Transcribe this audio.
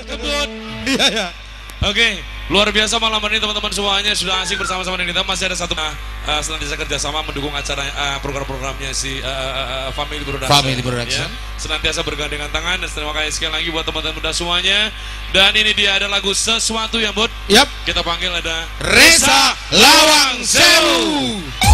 Kebut. Iya ya. Oke, luar biasa malam ini teman-teman semuanya sudah asik bersama-sama dengan kita. Masih ada satu senantiasa kerjasama mendukung acara program-programnya si Family Production. Family Production. Ya. Senantiasa bergandengan tangan dan terima kasih sekali lagi buat teman-teman muda semuanya. Dan ini dia ada lagu Sesuatu yang Bud. Yap. Kita panggil ada Reza Lawang Sewu.